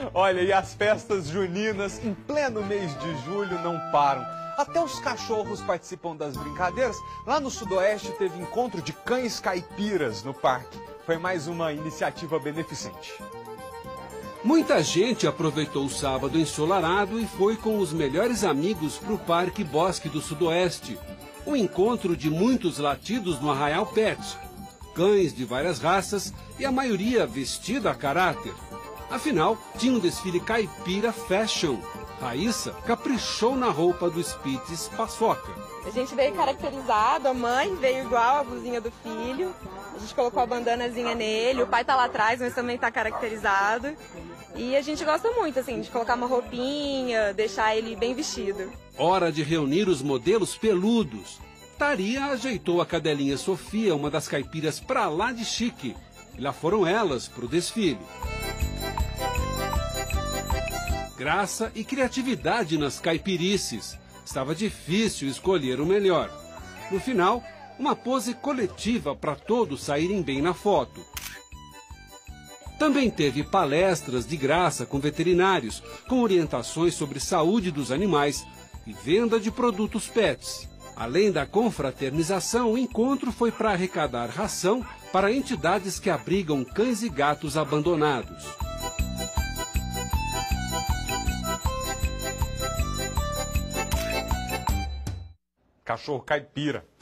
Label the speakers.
Speaker 1: Olha, e as festas juninas em pleno mês de julho não param. Até os cachorros participam das brincadeiras. Lá no Sudoeste teve encontro de cães caipiras no parque. Foi mais uma iniciativa beneficente.
Speaker 2: Muita gente aproveitou o sábado ensolarado e foi com os melhores amigos para o Parque Bosque do Sudoeste. Um encontro de muitos latidos no Arraial Pet. Cães de várias raças e a maioria vestida a caráter. Afinal, tinha um desfile caipira fashion. Raíssa caprichou na roupa do Spitz Paçoca.
Speaker 3: A gente veio caracterizado, a mãe veio igual a blusinha do filho. A gente colocou a bandanazinha nele, o pai tá lá atrás, mas também tá caracterizado. E a gente gosta muito, assim, de colocar uma roupinha, deixar ele bem vestido.
Speaker 2: Hora de reunir os modelos peludos. Taria ajeitou a cadelinha Sofia, uma das caipiras pra lá de chique. E lá foram elas pro desfile. Graça e criatividade nas caipirices. Estava difícil escolher o melhor. No final, uma pose coletiva para todos saírem bem na foto. Também teve palestras de graça com veterinários, com orientações sobre saúde dos animais e venda de produtos pets. Além da confraternização, o encontro foi para arrecadar ração para entidades que abrigam cães e gatos abandonados.
Speaker 1: Cachorro caipira.